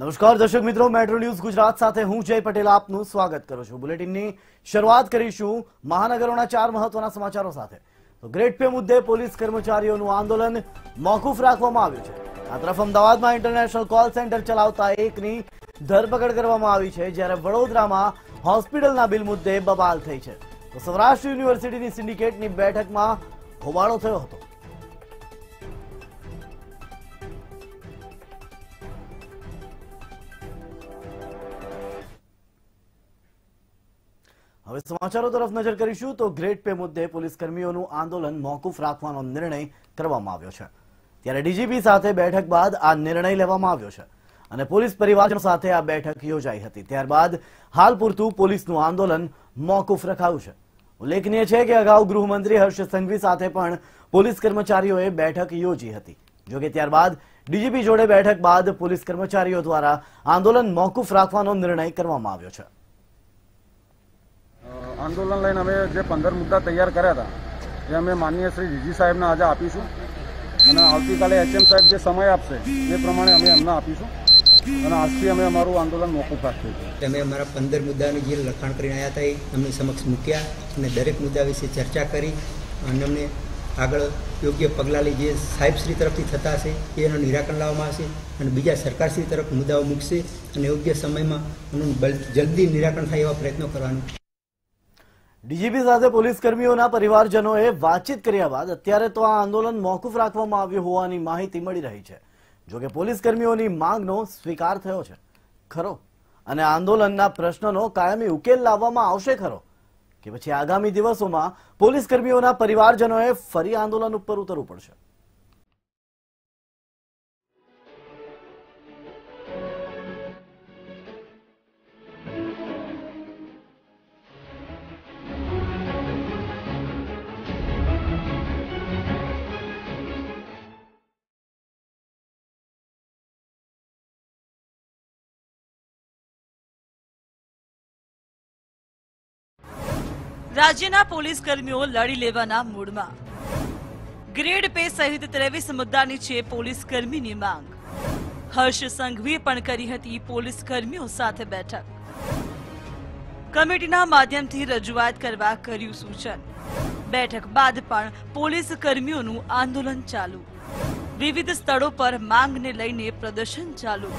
નમસ્કાર દર્શક મિત્રો, મેટ્રો ન્યૂઝ ગુજરાત સાથે હું જય પટેલ આપનું સ્વાગત કરું છું। બુલેટિનની શરૂઆત કરીશું મહાનગરોના 4 મહત્વના સમાચારો સાથે। તો ગ્રેડ પે મુદ્દે પોલીસ કર્મચારીઓનું આંદોલન મોકૂફ રાખવામાં આવ્યું છે। આ તરફ અમદાવાદમાં ઇન્ટરનેશનલ કોલ સેન્ટર ચલાવતા એકની ધરપકડ કરવામાં આવી છે, જ્યારે વડોદરામાં હોસ્પિટલના બિલ મુદ્દે બબાલ થઈ છે। તો સૌરાષ્ટ્ર યુનિવર્સિટીની સિન્ડિકેટની બેઠકમાં હોબાળો થયો હતો। હવે સમાચારો તરફ નજર કરીશું। તો ગ્રેડ પે મુદ્દે પોલીસ કર્મીઓનું આંદોલન મોકૂફ રાખવાનો નિર્ણય કરવામાં આવ્યો છે, ત્યારે ડીજીપી સાથે બેઠક બાદ આ નિર્ણય લેવામાં આવ્યો છે અને પોલીસ પરિવારજનો સાથે આ બેઠક યોજાઈ હતી। ત્યારબાદ હાલ પૂરતું પોલીસનું આંદોલન મોકૂફ રખાયું છે। ઉલ્લેખનીય છે કે અગાઉ ગૃહમંત્રી હર્ષ સંઘવી સાથે પણ પોલીસ કર્મચારીઓએ બેઠક યોજી હતી। જોકે ત્યારબાદ ડીજીપી જોડે બેઠક બાદ પોલીસ કર્મચારીઓ દ્વારા આંદોલન મોકૂફ રાખવાનો નિર્ણય કરવામાં આવ્યો છે। आंदोलन लईने अमे जे 15 मुद्दा तैयार कर्या था ए अमे माननीय श्री डीजी साहेबने आज आपीशुं अने आवतीकाले एचएम साहेब जे समय आपशे ए प्रमाणे अमे एमने आपीशुं अने आजथी अमे अमारुं आंदोलन मोकूफ राख्युं छे। अमे अमारा 15 मुद्दानी जे लखाण करीने आव्या हता ए अमनी समक्ष मूक्या अने दरेक मुद्दा विषे चर्चा करी अने अमने आगळ योग्य पगलां लई जे साहेबश्री तरफथी थता हशे एनुं निराकरण लाववामां आवशे अने बीजा सरकारश्री तरफ मुद्दाओ मूकशे अने योग्य समयमां एनुं जल्दी निराकरण थाय एवा प्रयत्नो करवानुं। ડીજીપી સાથે પોલીસ કર્મીઓના પરિવારજનોએ વાતચીત કર્યા બાદ અત્યારે તો આ આંદોલન મોકૂફ રાખવામાં આવ્યું હોવાની માહિતી મળી રહી છે। જોકે પોલીસ કર્મીઓની માંગનો સ્વીકાર થયો છે ખરો, અને આંદોલનના પ્રશ્નનો કાયમી ઉકેલ લાવવામાં આવશે ખરો, કે પછી આગામી દિવસોમાં પોલીસ કર્મીઓના પરિવારજનોએ ફરી આંદોલન ઉપર ઉતરવું પડશે। રાજ્યના પોલીસ કર્મીઓ લડી લેવાના મૂડમાં। ગ્રેડ પે સહિત 23 મુદ્દાની છે પોલીસ કર્મીની માંગ। હર્ષ સંઘવીએ પણ કરી હતી પોલીસ કર્મીઓ સાથે બેઠક। કમિટીના માધ્યમથી રજૂઆત કરવા કર્યું સૂચન। બેઠક બાદ પણ પોલીસ કર્મીઓનું આંદોલન ચાલુ। વિવિધ સ્થળો પર માંગને લઈને પ્રદર્શન ચાલુ।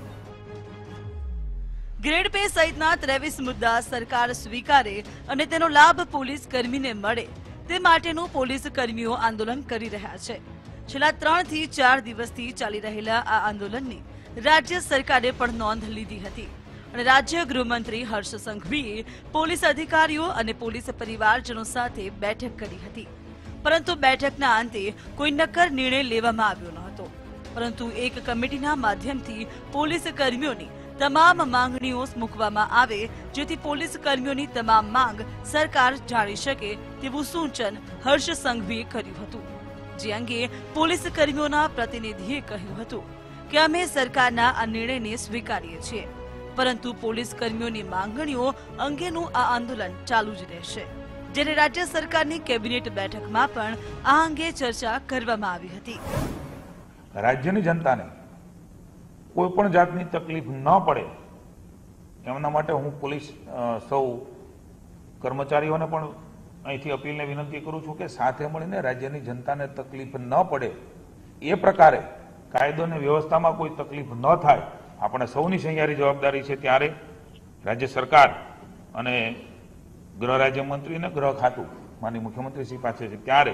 ग्रेड पे सहितना 23 मुद्दा सरकार स्वीकारे અને તેનો લાભ પોલીસ કર્મીને મળે તે માટેનું પોલીસ કર્મીઓ આંદોલન કરી રહ્યા છે। છેલ્લા 3 થી 4 દિવસથી ચાલી રહેલા આ આંદોલનની રાજ્ય સરકારે પણ નોંધ લીધી હતી અને રાજ્ય ગૃહમંત્રી હર્ષ સંઘવીએ પોલીસ અધિકારીઓ અને પોલીસ પરિવારજનો સાથે બેઠક કરી હતી, પરંતુ બેઠકના અંતે કોઈ નક્કર નિર્ણય લેવામાં આવ્યો ન હતો, પરંતુ એક કમિટીના માધ્યમથી પોલીસ કર્મીઓની તમામ માંગણીઓ મૂકવામાં આવે, જેથી પોલીસ કર્મીઓની તમામ માંગ સરકાર જાણી શકે તેવું સૂચન હર્ષ સંઘવીએ કર્યું હતું। જે અંગે પોલીસ કર્મીઓના પ્રતિનિધિએ કહ્યું હતું કે અમે સરકારના આ નિર્ણયને સ્વીકારીએ છીએ, પરંતુ પોલીસ કર્મીઓની માંગણીઓ અંગેનું આ આંદોલન ચાલુ જ રહેશે। જ્યારે રાજ્ય સરકારની કેબિનેટ બેઠકમાં પણ આ અંગે ચર્ચા કરવામાં આવી હતી। રાજ્યની જનતાને કોઈ પણ જાતની તકલીફ ન પડે એમના માટે હું પોલીસ સૌ કર્મચારીઓને પણ અહીંથી અપીલને વિનંતી કરું છું કે સાથે મળીને રાજ્યની જનતાને તકલીફ ન પડે એ પ્રકારે કાયદો અને વ્યવસ્થામાં કોઈ તકલીફ ન થાય આપણે સૌની સંયારી જવાબદારી છે। ત્યારે રાજ્ય સરકાર અને ગૃહ રાજ્યમંત્રી અને ગૃહ ખાતું માનનીય મુખ્યમંત્રીશ્રી પાસે છે, ત્યારે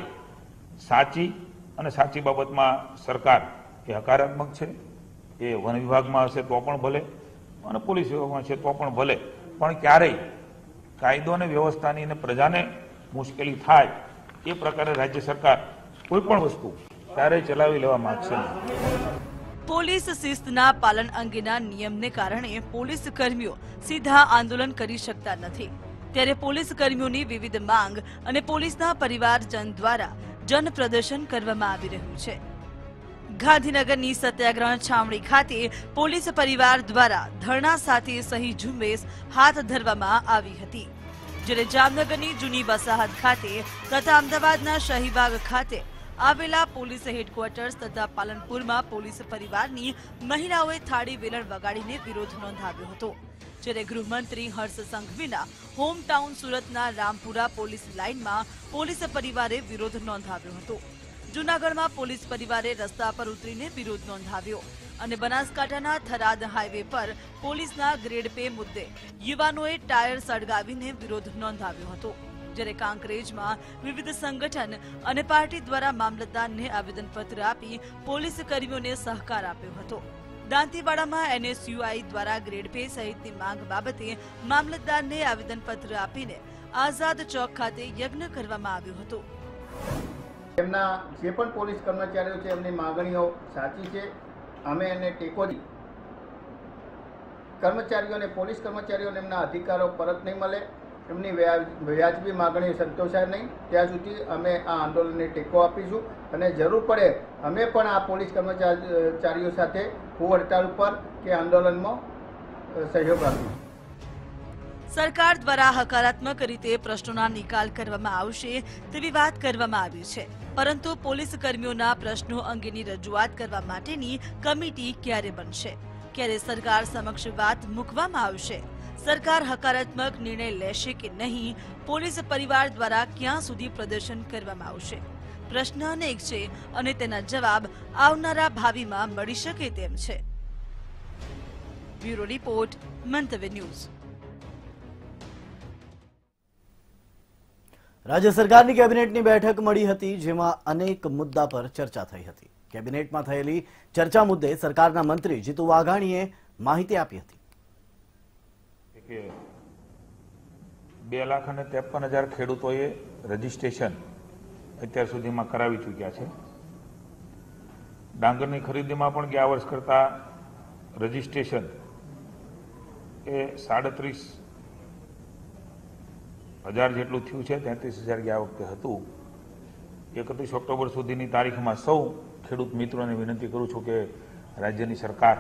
સાચી બાબતમાં સરકાર એ હકારાત્મક છે। એ વન વિભાગમાં હશે તો પણ ભલે અને પોલીસ વિભાગમાં છે તો પણ ભલે, પણ ક્યારેય કાયદો અને વ્યવસ્થાની અને પ્રજાને મુશ્કેલી થાય એ પ્રકારે રાજ્ય સરકાર કોઈ પણ વસ્તુ ક્યારેય ચલાવી લેવા માંગશે નહીં। પોલીસ શિસ્તના પાલન અંગેના નિયમને કારણે પોલીસ કર્મીઓ સીધા આંદોલન કરી શકતા નથી, ત્યારે પોલીસ કર્મીઓની વિવિધ માંગ અને પોલીસના પરિવારજન દ્વારા જન પ્રદર્શન કરવામાં આવી રહ્યું છે। ગાંધીનગરની સત્યાગ્રહ છાવણી ખાતે પોલીસ પરિવાર દ્વારા ધરણા સાથે સહી ઝુંબેશ હાથ ધરવામાં આવી હતી, જ્યારે જામનગરની જૂની વસાહત ખાતે તથા અમદાવાદના શાહીબાગ ખાતે આવેલા પોલીસ હેડક્વાર્ટર્સ તથા પાલનપુરમાં પોલીસ પરિવારની મહિલાઓએ થાળી વેલણ વગાડીને વિરોધ નોંધાવ્યો હતો, જ્યારે ગૃહમંત્રી હર્ષ સંઘવીના હોમટાઉન સુરતના રામપુરા પોલીસ લાઇનમાં પોલીસ પરિવારે વિરોધ નોંધાવ્યો હતો. જૂનાગઢમાં પોલીસ પરિવારે રસ્તા પર ઉતરીને વિરોધ નોંધાવ્યો અને બનાસકાંઠાના થરાદ હાઈવે પર પોલીસના ગ્રેડ પે મુદ્દે યુવાનોએ ટાયર સળગાવીને વિરોધ નોંધાવ્યો હતો, જ્યારે કાંકરેજમાં વિવિધ સંગઠન અને પાર્ટી દ્વારા મામલતદારને આવેદનપત્ર આપી પોલીસ કર્મીઓને સહકાર આપ્યો હતો. દાંતીવાડામાં NSUI દ્વારા ગ્રેડ પે સહિતની માંગ બાબતે મામલતદારને આવેદનપત્ર આપીને આઝાદ ચોક ખાતે યજ્ઞ કરવામાં આવ્યો હતો. એમના જે પણ પોલીસ કર્મચારીઓ છે એમની માંગણીઓ સાચી છે. અમે એને ટેકો કર્મચારીઓને પોલીસ કર્મચારીઓને એમના અધિકારો પરત નહીં મળે, એમની વ્યાજબી માંગણીઓ સંતોષાય નહીં ત્યાં સુધી અમે આ આંદોલનને ટેકો આપીશું અને જરૂર પડે અમે પણ આ પોલીસ કર્મચારીઓ સાથે ભૂખ હડતાળ ઉપર કે આંદોલનમાં સહયોગ આપીશું. સરકાર દ્વારા હકારાત્મક રીતે પ્રશ્નોના નિકાલ કરવામાં આવશે તેવી વાત કરવામાં આવી છે, પરંતુ પોલીસ કર્મીઓના પ્રશ્નો અંગેની રજૂઆત કરવા માટેની કમિટી ક્યારે બનશે, ક્યારે સરકાર સમક્ષ વાત મૂકવામાં આવશે, સરકાર હકારાત્મક નિર્ણય લેશે કે નહીં, પોલીસ પરિવાર દ્વારા ક્યાં સુધી પ્રદર્શન કરવામાં આવશે. પ્રશ્ન અનેક છે અને તેના જવાબ આવનારા ભાવિમાં મળી શકે તેમ છે. Bureau report, Mantavya news. રાજ્ય સરકારની કેબિનેટની બેઠક મળી હતી, જેમાં અનેક મુદ્દા પર ચર્ચા થઈ હતી. કેબિનેટમાં થયેલી ચર્ચા મુદ્દે સરકારના મંત્રી જીતુ વાઘાણીએ માહિતી આપી હતી કે 2,53,000 ખેડૂતોએ રજીસ્ટ્રેશન અત્યાર સુધીમાં કરાવી ચૂક્યા છે. ડાંગરની ખરીદીમાં પણ ગયા વર્ષ કરતા રજીસ્ટ્રેશન એ 37,000 જેટલું થયું છે. 33,000 ગયા વખતે હતું. 31 ઓક્ટોબર સુધીની તારીખમાં સૌ ખેડૂત મિત્રોને વિનંતી કરું છું કે રાજ્યની સરકાર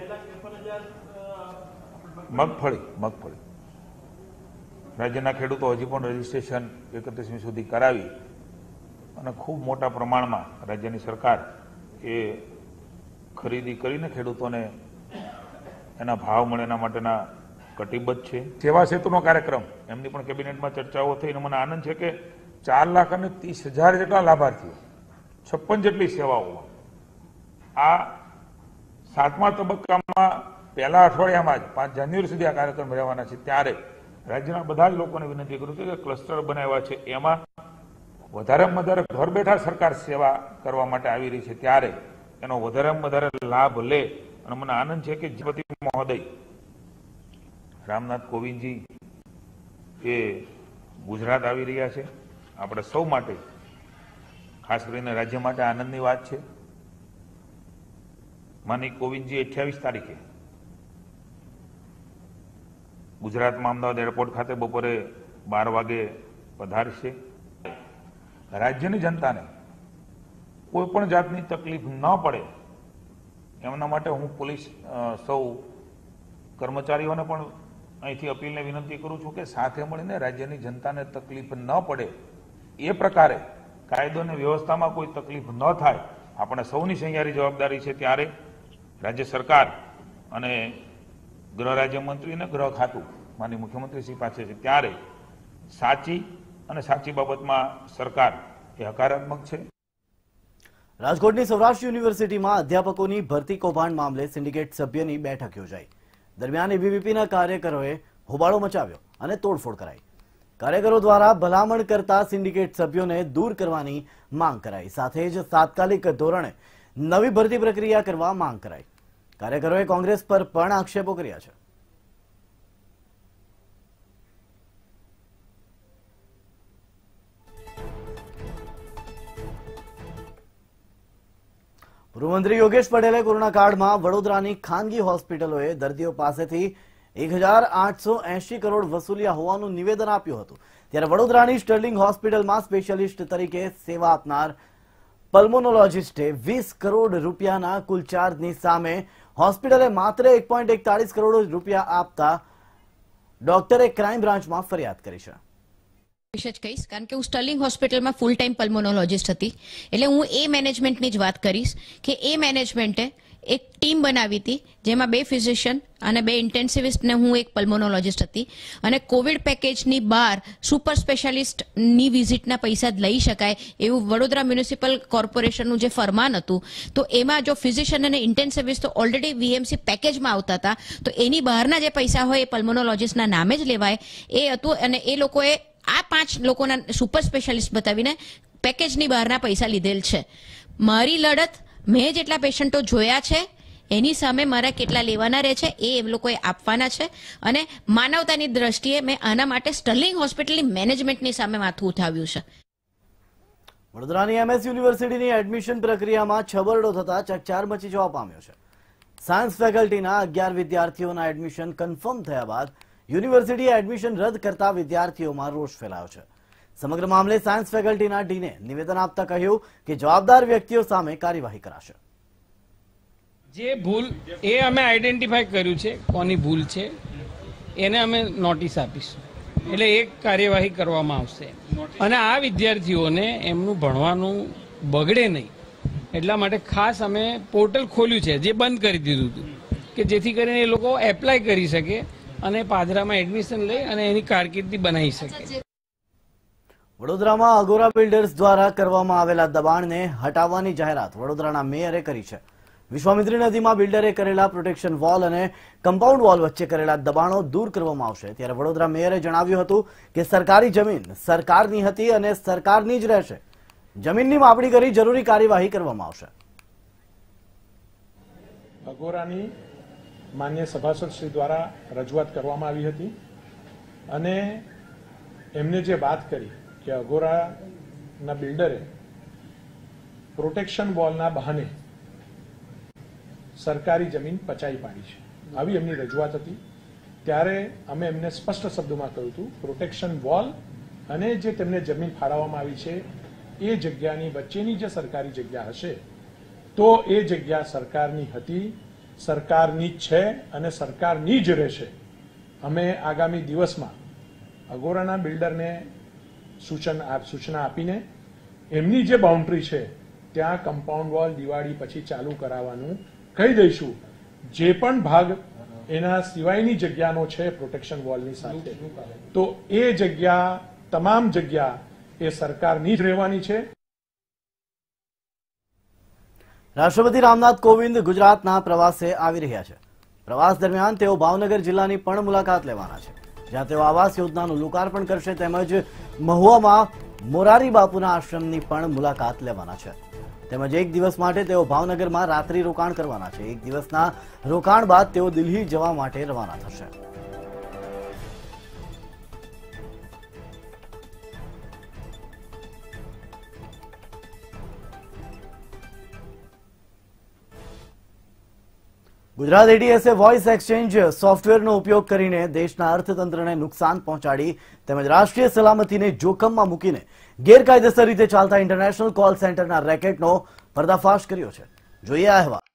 મગફળી રાજ્યના ખેડૂતો હજી પણ રજીસ્ટ્રેશન 31મી સુધી કરાવી અને ખૂબ મોટા પ્રમાણમાં રાજ્યની સરકાર એ ખરીદી કરીને ખેડૂતોને એના ભાવ મળે એના માટેના કટિબદ્ધ છે. સેવા સેતુનો કાર્યક્રમ એમની પણ કેબિનેટમાં ચર્ચાઓ થઈ અને મને આનંદ છે કે 4,30,000 જેટલા લાભાર્થીઓ 56 જેટલી સેવાઓ આ 7મા તબક્કામાં પહેલા અઠવાડિયામાં જ 5 જાન્યુઆરી સુધી આ કાર્યક્રમ રહેવાના છે. ત્યારે રાજ્યના બધા જ લોકોને વિનંતી કરું છું કે ક્લસ્ટર બનાવ્યા છે એમાં વધારેમાં વધારે ઘર બેઠા સરકાર સેવા કરવા માટે આવી રહી છે, ત્યારે એનો વધારેમાં વધારે લાભ લે. અને મને આનંદ છે કે રાષ્ટ્રપતિ મહોદય રામનાથ કોવિંદજી એ ગુજરાત આવી રહ્યા છે. આપણે સૌ માટે ખાસ કરીને રાજ્ય માટે આનંદની વાત છે. માનનીય કોવિંદજી 28 તારીખે ગુજરાતમાં અમદાવાદ એરપોર્ટ ખાતે બપોરે 12 વાગે પધારશે. રાજ્યની જનતાને કોઈ પણ જાતની તકલીફ ન પડે એમના માટે હું પોલીસ સૌ કર્મચારીઓને પણ અહીંથી અપીલને વિનંતી કરું છું કે સાથે મળીને રાજ્યની જનતાને તકલીફ ન પડે એ પ્રકારે કાયદો અને વ્યવસ્થામાં કોઈ તકલીફ ન થાય આપણે સૌની સંયારી જવાબદારી છે. ત્યારે રાજ્ય સરકાર અને ગૃહ રાજ્યમંત્રી અને ગૃહ ખાતું માનનીય મુખ્યમંત્રી શ્રી પાસે છે, ત્યારે સાચી અને સાચી બાબતમાં સરકાર એ હકારાત્મક છે. રાજકોટની સૌરાષ્ટ્ર યુનિવર્સિટીમાં અધ્યાપકોની ભરતી કૌભાંડ મામલે સિન્ડિકેટ સભ્યની બેઠક યોજાઈ. દરમિયાન એબીવીપીના કાર્યકરોએ હોબાળો મચાવ્યો અને તોડફોડ કરાઈ. કાર્યકરો દ્વારા ભલામણ કરતા સિન્ડિકેટ સભ્યોને દૂર કરવાની માંગ કરાઈ. સાથે જ તાત્કાલિક ધોરણે નવી ભરતી પ્રક્રિયા કરવા માંગ કરાઈ. કાર્યકરોએ કોંગ્રેસ પર પણ આક્ષેપો કર્યા છે. ગૃહમંત્રી યોગેશ પટેલે કોરોના કાળમાં વડોદરાની ખાનગી હોસ્પિટલોએ દર્દીઓ પાસેથી 1,880 કરોડ વસૂલ્યા હોવાનું નિવેદન આપ્યું હતું. ત્યારે વડોદરાની સ્ટર્લિંગ હોસ્પિટલમાં સ્પેશિયાલિસ્ટ તરીકે સેવા આપનાર પલ્મોનોલોજીસ્ટે 20 કરોડ રૂપિયાના કુલ ચાર્જની સામે હોસ્પિટલે માત્ર 1.41 કરોડ રૂપિયા આપતા ડોક્ટરે ક્રાઇમ બ્રાન્ચમાં ફરિયાદ કરી છે. વિશે જ કહીશ કારણ કે હું સ્ટર્લિંગ હોસ્પિટલમાં ફૂલ ટાઈમ પલ્મોનોલોજીસ્ટ હતી એટલે હું એ મેનેજમેન્ટની જ વાત કરીશ કે એ મેનેજમેન્ટે એક ટીમ બનાવી હતી જેમાં 2 ફિઝિશિયન અને 2 ઇન્ટેન્સિવિસ્ટ ને હું એક પલ્મોનોલોજીસ્ટ હતી અને કોવિડ પેકેજની બહાર સુપર સ્પેશિયાલિસ્ટની વિઝિટના પૈસા જ લઈ શકાય એવું વડોદરા મ્યુનિસિપલ કોર્પોરેશનનું જે ફરમાન હતું તો એમાં જો ફિઝિશિયન અને ઇન્ટેન્સિવિસ્ટ તો ઓલરેડી વીએમસી પેકેજમાં આવતા હતા તો એની બહારના જે પૈસા હોય એ પલ્મોનોલોજીસ્ટના નામે જ લેવાય એ હતું અને એ લોકોએ આ 5 લોકોના સુપર સ્પેશિયાલિસ્ટ બતાવીને પેકેજની બહારના પૈસા લીધેલ છે. મારી લડત મેં જેટલા પેશન્ટો જોયા છે એની સામે મારા કેટલા લેવાના રહે છે એ લોકોએ આપવાના છે અને માનવતાની દ્રષ્ટિએ મેં આના માટે સ્ટર્લિંગ હોસ્પિટલની મેનેજમેન્ટની સામે માથું ઉઠાવ્યું છે. વડોદરાની એમએસ યુનિવર્સિટીની એડમિશન પ્રક્રિયામાં છબરડો થતા ચકચાર મચી જવા પામ્યો છે. સાયન્સ ફેકલ્ટીના 11 વિદ્યાર્થીઓના એડમિશન કન્ફર્મ થયા બાદ યુનિવર્સિટીએ એડમિશન રદ કરતા વિદ્યાર્થીઓમાં રોષ ફેલાયો છે. સમગ્ર મામલે સાયન્સ ફેકલ્ટીના ડીને નિવેદન આપતા કહ્યું કે જવાબદાર વ્યક્તિઓ સામે કાર્યવાહી કરાશે. જે ભૂલ એ અમે આઈડેન્ટિફાઈ કર્યું છે કોની ભૂલ છે એને અમે નોટિસ આપીશું એટલે એક કાર્યવાહી કરવામાં આવશે અને આ વિદ્યાર્થીઓને એમનું ભણવાનું બગડે નહીં એટલા માટે ખાસ અમે પોર્ટલ ખોલ્યું છે જે બંધ કરી દીધું હતું કે જેથી કરીને એ લોકો એપ્લાય કરી શકે અને પાદરામાં એડમિશન લઈ અને એની કારકિર્દી બનાવી શકે. વડોદરામાં અગોરા બિલ્ડર્સ દ્વારા કરવામાં આવેલા દબાણને હટાવવાની જાહેરાત વડોદરાના મેયરે કરી છે. વિશ્વામિત્રી નદીમાં બિલ્ડરે કરેલા પ્રોટેક્શન વોલ અને કમ્પાઉન્ડ વોલ વચ્ચે કરેલા દબાણો દૂર કરવામાં આવશે. ત્યારે વડોદરા મેયરે જણાવ્યું હતું કે સરકારી જમીન સરકારની હતી અને સરકારની જ રહેશે. જમીનની માપણી કરી જરૂરી કાર્યવાહી કરવામાં આવશે. અગોરાની માન્ય સભાસદ શ્રી દ્વારા રજૂઆત કરવામાં આવી હતી અને એમને જે વાત કરી કે અગોરાના બિલ્ડરે પ્રોટેક્શન વોલના બહાને સરકારી જમીન પચાવી પાડી છે આવી એમની રજૂઆત હતી. ત્યારે અમે એમને સ્પષ્ટ શબ્દોમાં કહ્યું હતું પ્રોટેક્શન વોલ અને જે તેમને જમીન ફાળવવામાં આવી છે એ જગ્યાની વચ્ચેની જે સરકારી જગ્યા હશે તો એ જગ્યા સરકારની હતી, સરકારની છે અને સરકારની જ રહેશે. અમે આગામી દિવસમાં અગોરાના બિલ્ડરને સૂચના આપીને એમની જે બાઉન્ડ્રી છે ત્યાં કમ્પાઉન્ડ વોલ દિવાળી પછી ચાલુ કરાવવાનું કહી દઈશું. જે પણ ભાગ એના સિવાયની જગ્યાનો છે પ્રોટેક્શન વોલની સાથે તો એ જગ્યા તમામ જગ્યા એ સરકારની જ રહેવાની છે. રાષ્ટ્રપતિ રામનાથ કોવિંદ ગુજરાતના પ્રવાસે આવી રહ્યા છે. પ્રવાસ દરમિયાન તેઓ ભાવનગર જિલ્લાની પણ મુલાકાત લેવાના છે જ્યાં તેઓ આવાસ યોજનાનું લોકાર્પણ કરશે તેમજ મહુવામાં મોરારી બાપુના આશ્રમની પણ મુલાકાત લેવાના છે. તેમજ એક દિવસ માટે તેઓ ભાવનગરમાં રાત્રિ રોકાણ કરવાના છે. એક દિવસના રોકાણ બાદ તેઓ દિલ્હી જવા માટે રવાના થશે. ગુજરાત એટીએસે વોઇસ એક્સચેન્જ સોફ્ટવેરનો ઉપયોગ કરીને દેશના અર્થતંત્રને નુકસાન પહોંચાડી તેમજ રાષ્ટ્રીય સલામતીને જોખમમાં મૂકીને ગેરકાયદેસર રીતે ચાલતા ઇન્ટરનેશનલ કોલ સેન્ટરના રેકેટનો પર્દાફાશ કર્યો છે. જોઈએ આ અહેવાલ.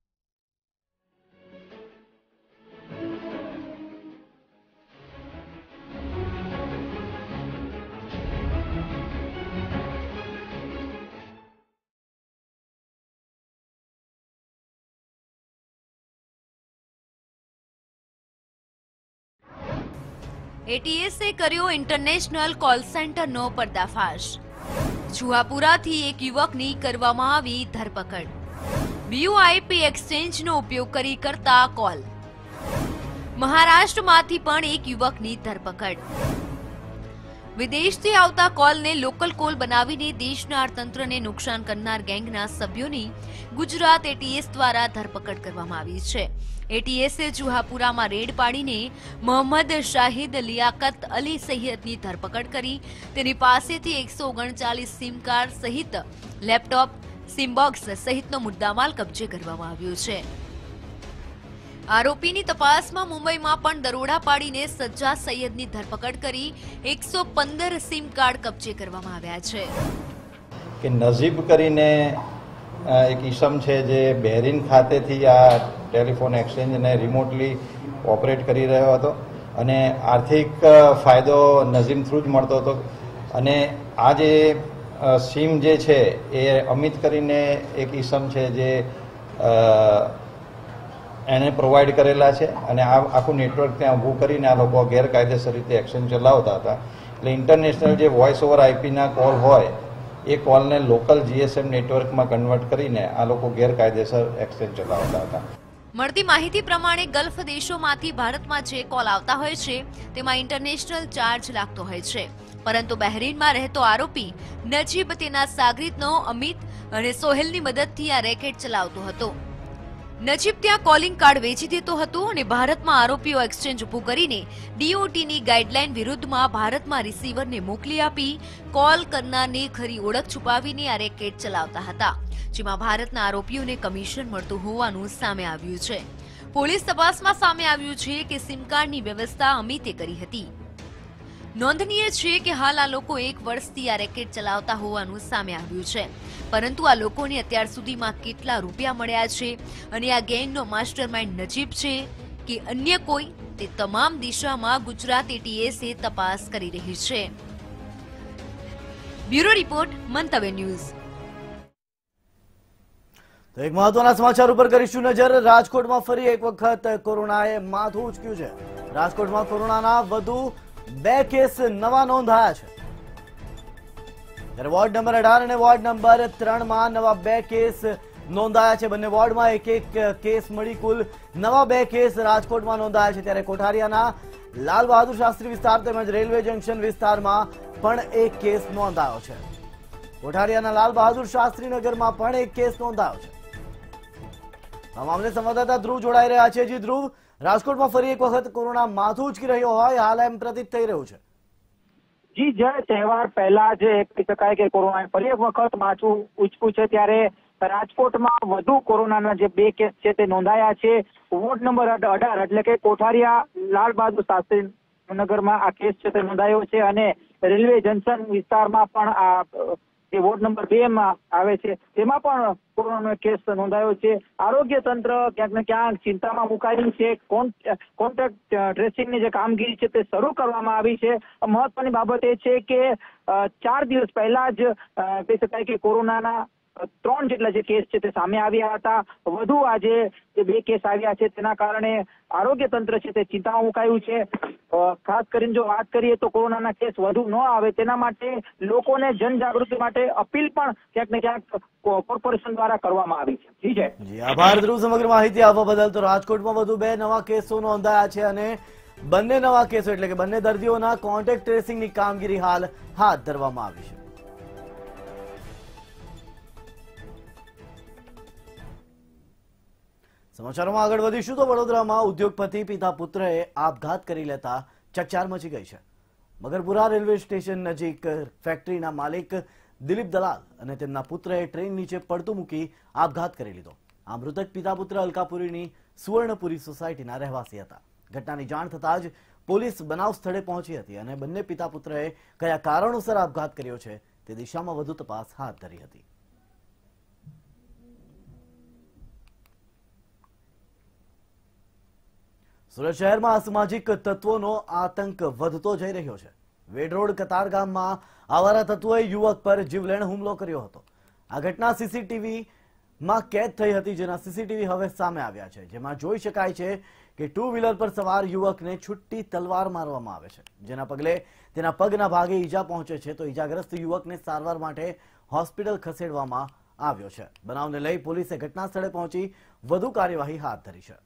એટીએસે કર્યો ઇન્ટરનેશનલ કોલ સેન્ટરનો પર્દાફાશ. જુહાપુરાથી એક યુવકની કરવામાં આવી ધરપકડ. વીઓઆઈપી એક્સચેન્જનો ઉપયોગ કરી કરતા કોલ. મહારાષ્ટ્રમાંથી પણ એક યુવકની ધરપકડ. વિદેશથી આવતા કોલને લોકલ કોલ બનાવીને દેશના અર્થતંત્રને નુકસાન કરનાર ગેંગના સભ્યોની ગુજરાત એટીએસ દ્વારા ધરપકડ કરવામાં આવી છે. એટીએસે જુહાપુરામાં રેડ પાડીને મોહમ્મદ શાહિદ લિયાકત અલી સૈયદની ધરપકડ કરી તેની પાસેથી 139 સિમ કાર્ડ સહિત લેપટોપ, સિમ બોક્સ સહિતનો મુદ્દામાલ કબજે કરવામાં આવ્યો છે. આરોપીની તપાસમાં મુંબઈમાં પણ દરોડા પાડીને સજ્જા સૈયદની ધરપકડ કરી 115 સિમ કાર્ડ કબજે કરવામાં આવ્યા છે. કે નજીબ કરીને એક ઈસમ છે જે બહેરીન ખાતેથી આ ટેલિફોન એક્સચેન્જને રિમોટલી ઓપરેટ કરી રહ્યો હતો અને આર્થિક ફાયદો નઝીમ થ્રુ જ મળતો હતો. અને આ જે સિમ જે છે એ અમિત કરીને એક ઈસમ છે જે એને પ્રોવાઈડ કરેલા છે અને આ આખું નેટવર્ક ત્યાં ઊભું કરીને આ લોકો ગેરકાયદેસર રીતે એક્શન ચલાવતા હતા. એટલે ઇન્ટરનેશનલ જે વોઇસ ઓવર આઈપીના કોલ હોય એ કોલને લોકલ જીએસએમ નેટવર્કમાં કન્વર્ટ કરીને આ લોકો ગેરકાયદેસર એક્શન ચલાવતા હતા. મળતી માહિતી પ્રમાણે ગલ્ફ દેશોમાંથી ભારતમાં જે કોલ આવતા હોય છે તેમાં ઇન્ટરનેશનલ ચાર્જ લાગતો હોય છે, પરંતુ બહેરીનમાં રહેતો આરોપી નજીબ તેના સાગરીતનો અમિત અને સોહેલની મદદથી આ રેકેટ ચલાવતો હતો. નજીબ ત્યાં કોલિંગ કાર્ડ વેચી દેતો હતો અને ભારતમાં આરોપીઓ એક્સચેન્જ ઊભું કરીને ડીઓટીની ગાઈડલાઈન વિરુદ્ધમાં ભારતમાં રિસીવરને મોકલી આપી કોલ કરનારની ખરી ઓળખ છુપાવીને આ રેકેટ ચલાવતા હતા, જેમાં ભારતના આરોપીઓને કમિશન મળતું હોવાનું સામે આવ્યું છે. પોલીસ તપાસમાં સામે આવ્યું છે કે સિમ કાર્ડની વ્યવસ્થા અમિતે કરી હતી. નોંધનીય છે કે હાલ આ લોકો 1 વર્ષથી આ રેકેટ ચલાવતા હોવાનું સામે આવ્યું છે, પરંતુ આ લોકોને અત્યાર સુધીમાં કેટલા રૂપિયા મળ્યા છે અને આ ગેંગનો માસ્ટરમાઇન્ડ નજીબ છે કે અન્ય કોઈ, તે તમામ દિશામાં ગુજરાત એટીએસે તપાસ કરી રહી છે. Bureau report, Mantavya news. તો એક મહત્વના સમાચાર ઉપર કરીશું નજર. રાજકોટમાં ફરી એક વખત કોરોનાએ માથું ઉંચક્યું છે. રાજકોટમાં કોરોનાના વધુ 2 કેસ નવા નોંધાયા છે. ત્યારે વોર્ડ નંબર 18 અને વોર્ડ નંબર 3 માં નવા 2 કેસ નોંધાયા છે. બંને વોર્ડમાં એક કેસ મળી કુલ નવા 2 કેસ રાજકોટમાં નોંધાયા છે. ત્યારે કોઠારિયાના લાલ બહાદુર શાસ્ત્રી વિસ્તાર તેમજ રેલવે જંકશન વિસ્તારમાં પણ એક કેસ નોંધાયો છે. કોઠારિયાના લાલ બહાદુર શાસ્ત્રી નગરમાં પણ એક કેસ નોંધાયો છે. આ મામલે સંવાદદાતા ધ્રુવ જોડાઈ રહ્યા છે. જી ધ્રુવ, રાજકોટમાં ફરી એક વખત કોરોના માથું ઉચકી રહ્યો હોય હાલ એમ પ્રતીત થઈ રહ્યું છે. જી, જ્યારે તહેવાર પહેલા જે કહી શકાય કે કોરોના ફરી એક વખત માથું ઉચક્યું છે, ત્યારે રાજકોટમાં વધુ કોરોનાના જે 2 કેસ છે તે નોંધાયા છે. વોર્ડ નંબર 18 એટલે કે કોઠારિયા લાલ બહાદુર શાસ્ત્રી નગરમાં આ કેસ છે તે નોંધાયો છે અને રેલવે જંકશન વિસ્તારમાં પણ આ જે વોર્ડ નંબર 2 માં આવે છે તેમાં પણ કોરોનાનો કેસ નોંધાયો છે. આરોગ્ય તંત્ર ક્યાંક ને ક્યાંક ચિંતામાં મુકાયું છે. કોન્ટેક્ટ ટ્રેસિંગની જે કામગીરી છે તે શરૂ કરવામાં આવી છે. મહત્વની બાબત એ છે કે 4 દિવસ પહેલા જ કહી શકાય કે કોરોનાના 3 જેટલા જે કેસ છે તે સામે આવ્યા હતા. વધુ આજે જે 2 કેસ આવ્યા છે તેના કારણે આરોગ્ય તંત્ર છે તે ચિંતામાં મુકાયું છે. ખાસ કરીને જો વાત કરીએ તો કોરોનાના કેસ વધુ ન આવે તેના માટે લોકોને જનજાગૃતિ માટે અપીલ પણ ક્યાંક ને ક્યાંક કોર્પોરેશન દ્વારા કરવામાં આવી છે. જી આભાર ધ્રુવ સમગ્ર માહિતી આપવા બદલ. તો રાજકોટમાં વધુ 2 નવા કેસો નોંધાયા છે અને બંને નવા કેસો એટલે કે બંને દર્દીઓના કોન્ટેક્ટ ટ્રેસિંગની કામગીરી હાલ હાથ ધરવામાં આવી છે. સમાચારોમાં આગળ વધીશું તો વડોદરામાં ઉદ્યોગપતિ પિતા પુત્રએ આપઘાત કરી લેતા ચકચાર મચી ગઈ છે. મગરપુરા રેલવે સ્ટેશન નજીક ફેક્ટરીના માલિક દિલીપ દલાલ અને તેમના પુત્રએ ટ્રેન નીચે પડતું મૂકી આપઘાત કરી લીધો. આ મૃતક પિતા પુત્ર અલકાપુરીની સુવર્ણપુરી સોસાયટીના રહેવાસી હતા. ઘટનાની જાણ થતાં જ પોલીસ બનાવ સ્થળે પહોંચી હતી અને બંને પિતા પુત્રએ કયા કારણોસર આપઘાત કર્યો છે તે દિશામાં વધુ તપાસ હાથ ધરી હતી. સુરત શહેરમાં અસામાજિક તત્વોનો આતંક વધતો જઈ રહ્યો છે. વેડ રોડ કતાર ગામમાં આવારા તત્વોએ યુવક પર જીવલેણ હુમલો કર્યો હતો. આ ઘટના સીસીટીવીમાં કેદ થઈ હતી, જેના સીસીટીવી હવે સામે આવ્યા છે, જેમાં જોઈ શકાય છે કે 2 વ્હીલર પર સવાર યુવકને છૂટી તલવાર મારવામાં આવે છે, જેના પગલે તેના પગના ભાગે ઈજા પહોંચે છે. તો ઈજાગ્રસ્ત યુવકને સારવાર માટે હોસ્પિટલ ખસેડવામાં આવ્યો છે. બનાવને લઈ પોલીસે ઘટના સ્થળે પહોંચી વધુ કાર્યવાહી હાથ ધરી છે.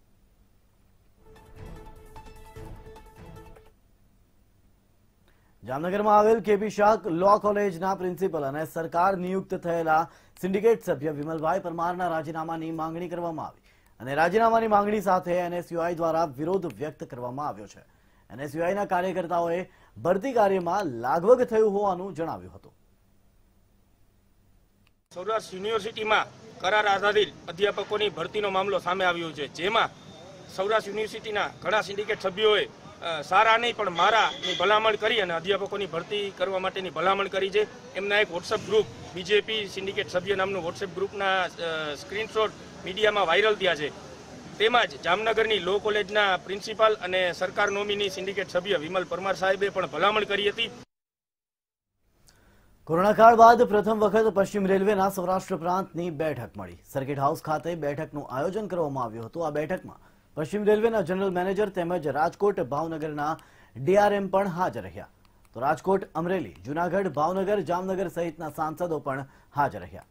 જામનગરમાં આવેલ કેપી શાહ લો કોલેજના પ્રિન્સિપલ અને સરકાર નિયુક્ત થયેલા સિન્ડિકેટ સભ્ય વિમલભાઈ પરમારના રાજીનામાની માંગણી કરવામાં આવી અને રાજીનામાની માંગણી સાથે એનએસયુઆઈ દ્વારા વિરોધ વ્યક્ત કરવામાં આવ્યો છે. એનએસયુઆઈના કાર્યકર્તાઓએ ભરતી કાર્યમાં લાગવગ થયું હોવાનું જણાવ્યું હતું. સૌરાષ્ટ્ર યુનિવર્સિટીમાં કરાર આધારિત અધ્યાપકોની ભરતીનો મામલો સામે આવ્યો છે, જેમાં સૌરાષ્ટ્ર યુનિવર્સિટીના ઘણા સિન્ડિકેટ સભ્યોએ સારા નહીં પણ મારાની ભલામણ કરી અને અધ્યાપકોની ભરતી કરવા માટેની ભલામણ કરી છે. એમના એક વોટ્સએપ ગ્રુપ બીજેપી સિન્ડિકેટ સભ્ય નામનું વોટ્સએપ ગ્રુપના સ્ક્રીનશોટ મીડિયામાં વાયરલ થયા છે. તેમજ જામનગરની લો કોલેજના પ્રિન્સિપાલ અને સરકાર નોમિની સિન્ડિકેટ સભ્ય વિમલ પરમાર સાહેબે પણ ભલામણ કરી હતી. કોરોના કાળ બાદ પ્રથમ વખત પશ્ચિમ રેલવેના સૌરાષ્ટ્ર પ્રાંતની બેઠક મળી. સર્કિટ હાઉસ ખાતે બેઠકનું આયોજન કરવામાં આવ્યું હતું. આ બેઠકમાં પશ્ચિમ રેલવેના જનરલ મેનેજર તેમજ રાજકોટ ભાવનગરના ડીઆરએમ પણ હાજર રહ્યા. તો રાજકોટ, અમરેલી, જૂનાગઢ, ભાવનગર, જામનગર સહિતના સાંસદો પણ હાજર રહ્યા.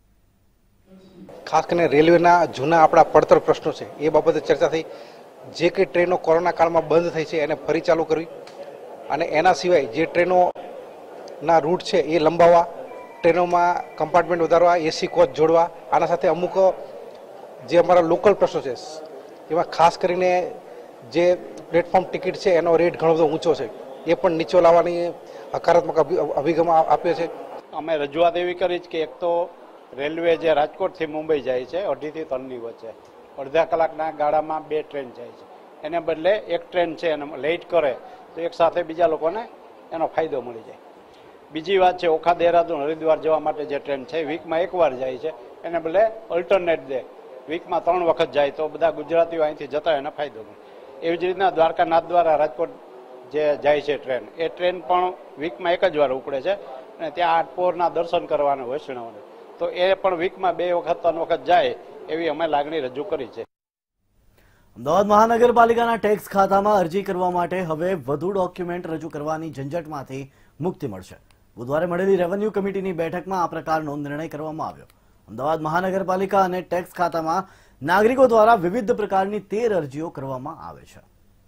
ખાસ કરીને રેલવેના જૂના આપણા પડતર પ્રશ્નો છે એ બાબતે ચર્ચા થઈ. જે કંઈ ટ્રેનો કોરોના કાળમાં બંધ થઈ છે એને ફરી ચાલુ કરવી અને એના સિવાય જે ટ્રેનોના રૂટ છે એ લંબાવવા, ટ્રેનોમાં કમ્પાર્ટમેન્ટ વધારવા, એસી કોચ જોડવા. આના સાથે અમુક જે અમારા લોકલ પ્રશ્નો છે એમાં ખાસ કરીને જે પ્લેટફોર્મ ટિકિટ છે એનો રેટ ઘણો બધો ઊંચો છે એ પણ નીચો લાવવાની હકારાત્મક અભિગમ આપ્યો છે. અમે રજૂઆત એવી કરી કે એક તો રેલવે જે રાજકોટથી મુંબઈ જાય છે 2.5 થી 3ની વચ્ચે અડધા કલાકના ગાળામાં 2 ટ્રેન જાય છે. એને બદલે એક ટ્રેન છે એને લેટ કરે તો એક સાથે બીજા લોકોને એનો ફાયદો મળી જાય. બીજી વાત છે ઓખા, દેહરાદૂન, હરિદ્વાર જવા માટે જે ટ્રેન છે વીકમાં એકવાર જાય છે એને બદલે અલ્ટરનેટ ડે વીકમાં 3 વખત જાય તો બધા ગુજરાતીઓ અહીંથી જતા એને ફાયદો મળે. એવી જ રીતના દ્વારકા નાથ દ્વારા રાજકોટ જે જાય છે ટ્રેન એ ટ્રેન પણ વીકમાં એક જ વાર ઉપડે છે અને ત્યાં આઠપોરના દર્શન કરવાના વૈષ્ણવને તો એ પણ વીકમાં 2 વખત 3 વખત જાય એવી અમે લાગણી રજૂ કરી છે. અમદાવાદ મહાનગરપાલિકાના ટેક્સ ખાતામાં અરજી કરવા માટે હવે વધુ ડોક્યુમેન્ટ રજૂ કરવાની ઝંઝટમાંથી મુક્તિ મળશે. બુધવારે મળેલી રેવન્યુ કમિટીની બેઠકમાં આ પ્રકારનો નિર્ણય કરવામાં આવ્યો. અમદાવાદ મહાનગરપાલિકા અને ટેક્સ ખાતામાં નાગરિકો દ્વારા વિવિધ પ્રકારની 13 અરજીઓ કરવામાં આવે છે.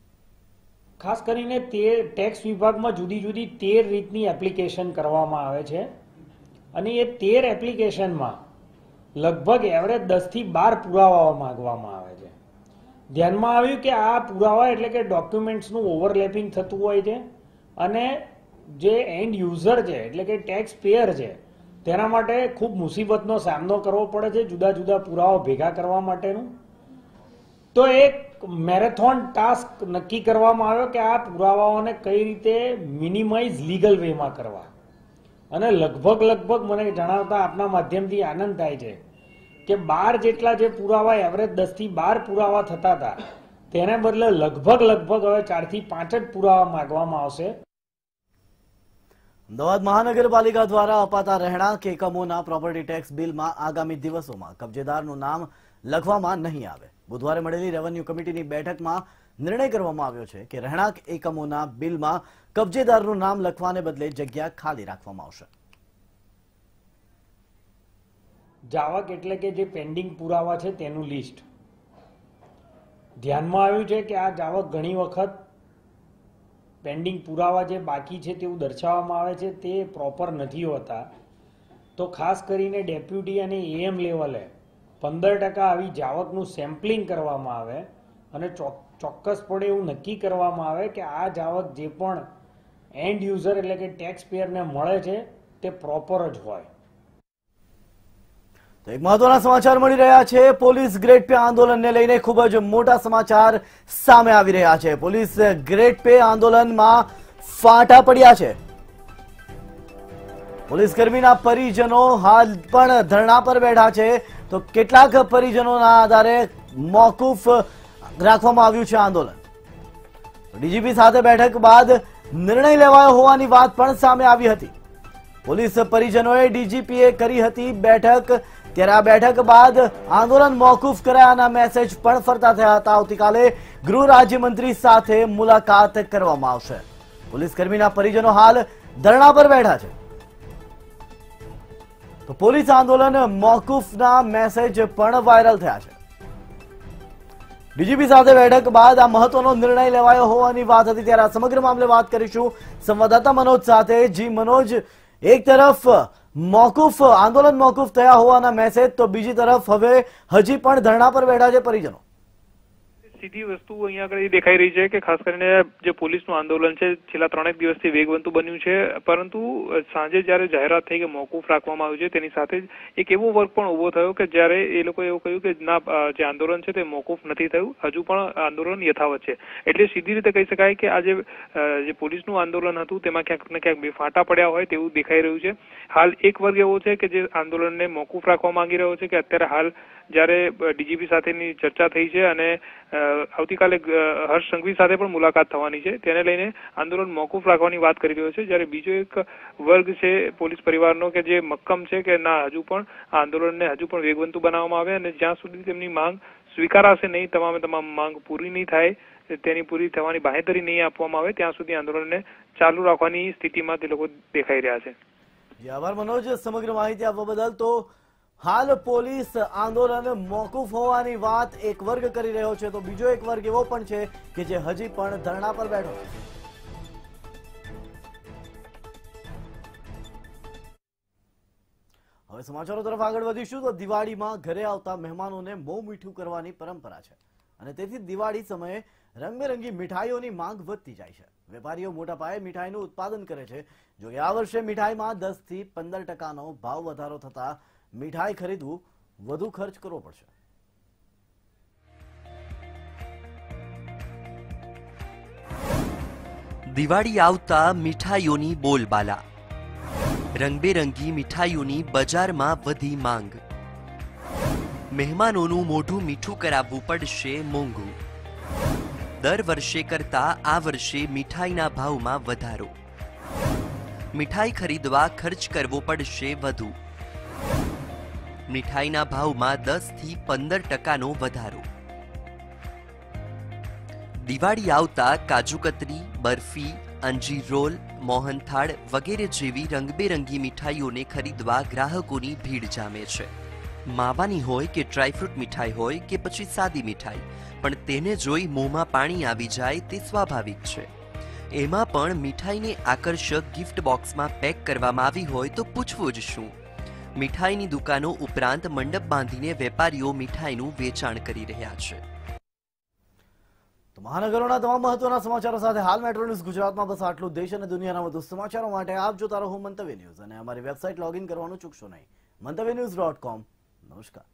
ખાસ કરીને ટેક્સ વિભાગમાં જુદી જુદી 13 રીતની એપ્લિકેશન કરવામાં આવે છે અને એ 13 એપ્લિકેશનમાં લગભગ એવરેજ 10 થી 12 પુરાવાઓ માંગવામાં આવે છે. ધ્યાનમાં આવ્યું કે આ પુરાવા એટલે કે ડોક્યુમેન્ટ્સનું ઓવરલેપિંગ થતું હોય છે અને જે એન્ડ યુઝર છે એટલે કે ટેક્સ પેયર છે તેના માટે ખૂબ મુસીબતનો સામનો કરવો પડે છે જુદા જુદા પુરાવા ભેગા કરવા માટેનું. તો એક મેરેથોન ટાસ્ક નક્કી કરવામાં આવ્યો કે આ પુરાવાઓને કઈ રીતે મિનિમાઇઝ લીગલ વેમાં કરવા અને લગભગ મને જણાવતા આપના માધ્યમથી આનંદ થાય છે કે 12 જેટલા જે પુરાવા એવરેજ 10 થી 12 પુરાવા થતા હતા તેને બદલે લગભગ હવે 4 થી 5 જ પુરાવા માંગવામાં આવશે. અમદાવાદ મહાનગરપાલિકા દ્વારા અપાતા રહેણાંક એકમોના પ્રોપર્ટી ટેક્સ બિલમાં આગામી દિવસોમાં કબજેદારનું નામ લખવામાં નહીં આવે. બુધવારે મળેલી રેવન્યુ કમિટીની બેઠકમાં નિર્ણય કરવામાં આવ્યો છે કે રહેણાંક એકમોના બિલમાં કબજેદારનું નામ લખવાને બદલે જગ્યા ખાલી રાખવામાં આવશે. જાવક એટલે કે જે પેન્ડિંગ પુરાવા છે તેનું લિસ્ટ ધ્યાનમાં આવ્યું છે કે આ જાવક ઘણી વખત પેન્ડિંગ પુરાવા જે બાકી છે તેવું દર્શાવવામાં આવે છે તે પ્રોપર નથી હોતા. તો ખાસ કરીને ડેપ્યુટી અને એએમ લેવલે 15% આવી જાવકનું સેમ્પલિંગ કરવામાં આવે અને ચોક્કસપણે એવું નક્કી કરવામાં આવે કે આ જાવક જે પણ એન્ડ યુઝર એટલે કે ટેક્સ પેયરને મળે છે તે પ્રોપર જ હોય. તો એક મહત્વના સમાચાર મળી રહ્યા છે. પોલીસ ગ્રેડ પે આંદોલનને લઈને ખૂબ જ મોટા સમાચાર સામે આવી રહ્યા છે. પોલીસ ગ્રેડ પે આંદોલનમાં ફાટા પડ્યા છે. પોલીસ કર્મીના પરિજનો હાલ પણ ધરણા પર બેઠા છે. તો કેટલાક પરિજનોના આધારે મોકૂફ રાખવામાં આવ્યું છે આંદોલન. ડીજીપી સાથે બેઠક બાદ નિર્ણય લેવાયો હોવાની વાત પણ સામે આવી હતી. પોલીસ પરિજનોએ ડીજીપીએ કરી હતી બેઠક. ત્યારે આ બેઠક બાદ આંદોલન મોકૂફ કરાયાના મેસેજ પણ ફરતા થયા હતા. આવતીકાલે ગૃહ રાજ્યમંત્રી સાથે મુલાકાત કરવામાં આવશે. પોલીસ કર્મીના પરિજનો હાલ ધરણા પર બેઠા છે. તો પોલીસ આંદોલન મોકૂફના મેસેજ પણ વાયરલ થયા છે. ડીજીપી સાથે બેઠક બાદ આ મહત્વનો નિર્ણય લેવાયો હોવાની વાત હતી. ત્યારે આ સમગ્ર મામલે વાત કરીશું સંવાદદાતા મનોજ સાથે. જી મનોજ, એક તરફ મોકૂફ આંદોલન મોકૂફ થયા હોવાના મેસેજ તો બીજી તરફ હવે હજી પણ ધરણા પર બેઠા છે પરિજનો. સીધી વસ્તુ અહીંયા આગળ એ દેખાઈ રહી છે કે ખાસ કરીને જે પોલીસનું આંદોલન છે છેલ્લા 3 દિવસથી વેગવંતું બન્યું છે, પરંતુ સાંજે જ્યારે જાહેરાત થઈ કે મોકૂફ રાખવામાં આવ્યું છે તેની સાથે જ એક એવો વર્ગ પણ ઉભો થયો કે જ્યારે એ લોકોએ એવું કહ્યું કે ના, જે આંદોલન છે તે મોકૂફ નથી થયું, હજુ પણ આંદોલન યથાવત છે. એટલે સીધી રીતે કહી શકાય કે આ જે પોલીસનું આંદોલન હતું તેમાં ક્યાંક ને ક્યાંક બે ફાટા પડ્યા હોય તેવું દેખાઈ રહ્યું છે. હાલ એક વર્ગ એવો છે કે જે આંદોલનને મોકૂફ રાખવા માંગી રહ્યો છે કે અત્યારે હાલ જ્યારે ડીજીપી સાથેની ચર્ચા થઈ છે અને આવતીકાલે હર્ષ સંઘવી સાથે પણ મુલાકાત થવાની છે, તેને લઈને આંદોલન મોકૂફ રાખવાની વાત કરી રહ્યો છે। જ્યારે બીજો એક વર્ગ છે પોલીસ પરિવારનો કે જે મક્કમ છે કે ના, હજુ પણ આ આંદોલનને હજુ પણ વેગવંતુ બનાવવામાં આવે અને જ્યાં સુધી તેમની માંગ સ્વીકારાશે નહીં, તમામ માંગ પૂરી નહીં થાય, તેની પૂરી થવાની બાહેધરી નહીં આપવામાં આવે ત્યાં સુધી આંદોલનને ચાલુ રાખવાની સ્થિતિમાં તે લોકો દેખાઈ રહ્યા છે। આભાર મનોજ, સમગ્ર માહિતી આપવા બદલ। તો હાલ પોલીસ આંદોલન મોકૂફ હોવાની વાત એક વર્ગ કરી રહ્યો છે, તો બીજો એક વર્ગ એવો પણ છે કે જે હજી પણ ધરણા પર બેઠો છે। હવે સમાચારો તરફ આગળ વધીશું। તો દિવાળીમાં ઘરે આવતા મહેમાનોને મોં મીઠું કરવાની પરંપરા છે અને તેથી દિવાળી સમયે રંગબેરંગી મીઠાઈઓની માંગ વધતી જાય છે। વેપારીઓ મોટા પાયે મીઠાઈનું ઉત્પાદન કરે છે। જો કે આ વર્ષે મીઠાઈમાં 10 થી 15% ભાવ વધારો થતા મીઠાઈ ખરીદવું વધુ ખર્ચ કરવો પડશે। દિવાળી આવતા મીઠાઈઓની બોલબાલા, રંગબેરંગી મીઠાઈઓની બજારમાં વધી માંગ, મહેમાનોનું મોઢું મીઠું કરાવવું પડશે મોંઘું, દર વર્ષે કરતા આ વર્ષે મીઠાઈના ભાવમાં વધારો, મીઠાઈ ખરીદવા ખર્ચ કરવો પડશે વધુ, મીઠાઈના ભાવમાં 10 થી 15% વધારો। દિવાળી આવતા કાજુ કતરી, બરફી, અંજીર રોલ, મોહનથાળ વગેરે જેવી રંગબેરંગી મીઠાઈઓને ખરીદવા ગ્રાહકોની ભીડ જામે છે। માવાની હોય કે ડ્રાયફ્રૂટ મીઠાઈ હોય કે પછી સાદી મીઠાઈ, પણ તેને જોઈ મોંમાં પાણી આવી જાય તે સ્વાભાવિક છે। એમાં પણ મીઠાઈને આકર્ષક ગિફ્ટ બોક્સમાં પેક કરવામાં આવી હોય તો પૂછવું જ શું। મીઠાઈની દુકાનો ઉપરાંત મંડપ બાંધીને વેપારીઓ મીઠાઈનું વેચાણ કરી રહ્યા છે। તો મહાનગરોના તમામ મહત્વના સમાચારો સાથે હાલ મેટ્રો ન્યૂઝ ગુજરાતમાં બસ આટલું। દેશ અને દુનિયાના વધુ સમાચારો માટે આપ જોતા રહો મંતવ્ય ન્યૂઝ અને અમારી વેબસાઇટ લોગિન કરવાનું ચૂકશો નહીં, mantavynews.com। નમસ્કાર।